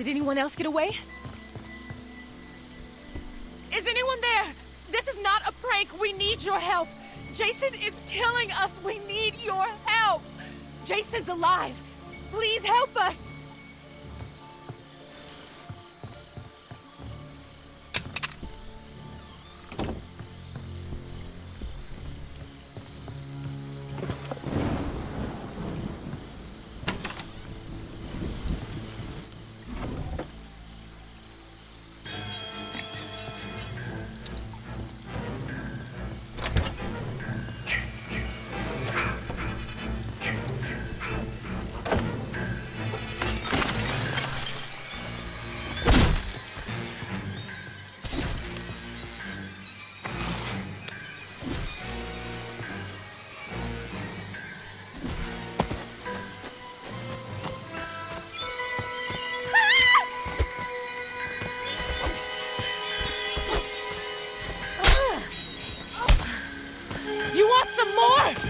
Did anyone else get away? Is anyone there? This is not a prank. We need your help. Jason is killing us. We need your help. Jason's alive. Please help us. You want some more?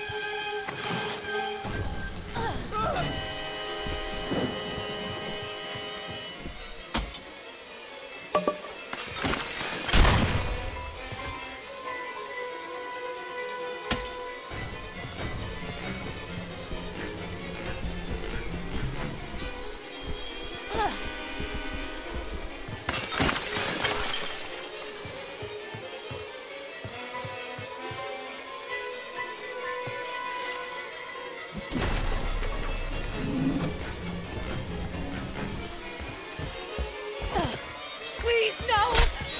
Please, no!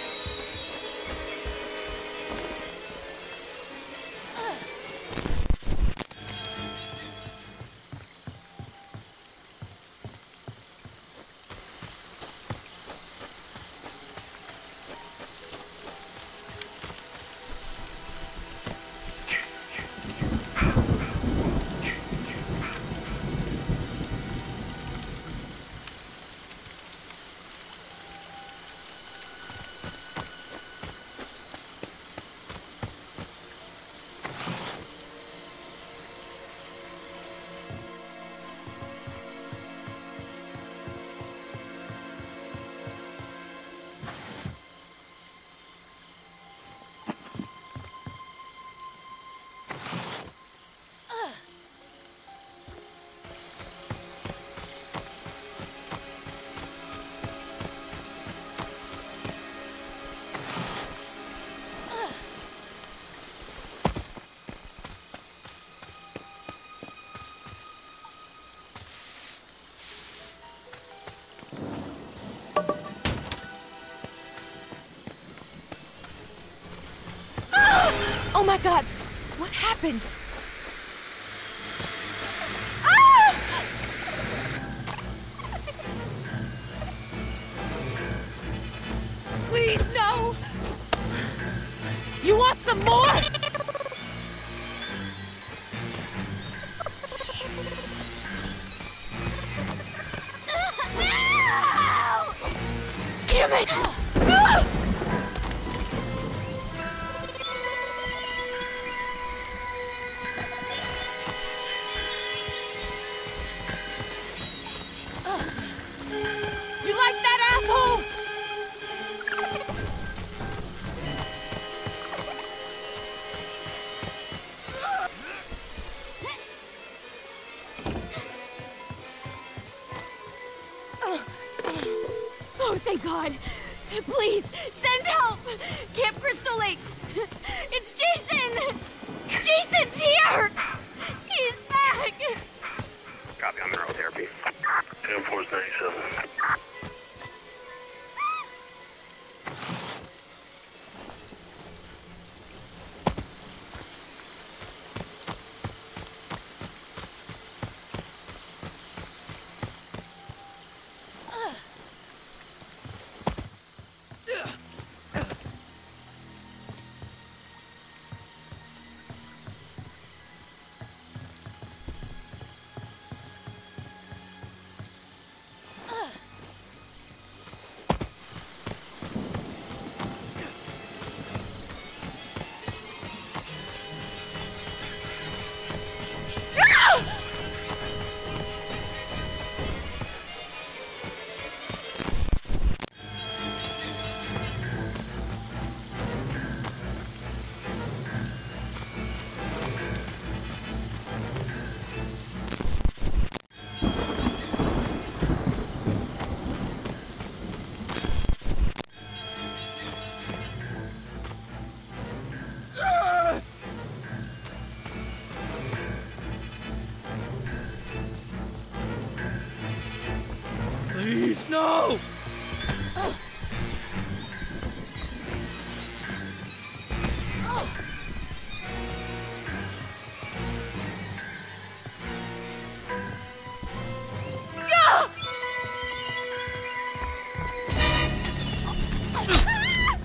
Oh my God! What happened? Ah! Please, no! You want some more? No! Damn it! Ah! You like that, asshole? Oh, thank God. Please, send help! Camp Crystal Lake! It's Jason! Jason's here! He's back! Copy, I'm in neural therapy. 10-4-97.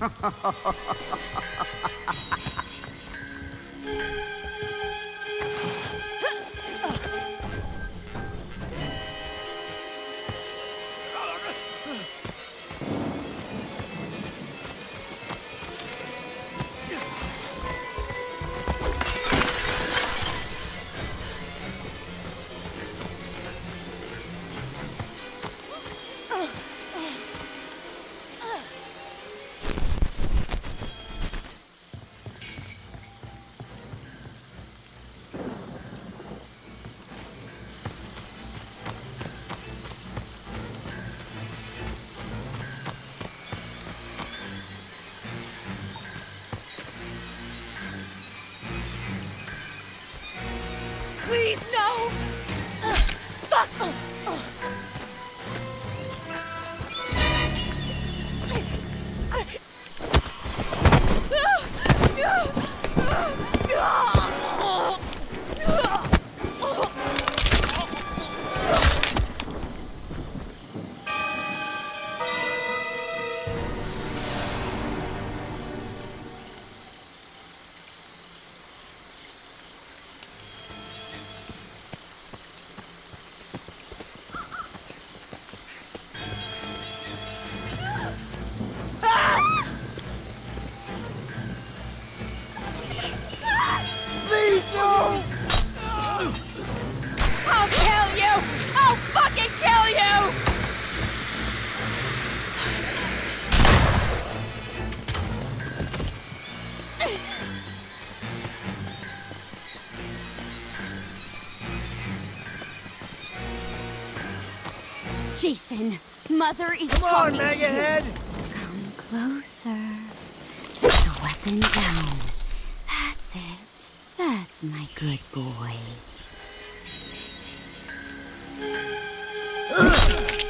Please, no! Fuck! Please, no! I'll kill you! I'll fucking kill you! Jason, Mother is Come on, talking to you. Megahead! Come closer. Put the weapon down. That's it. That's my good boy.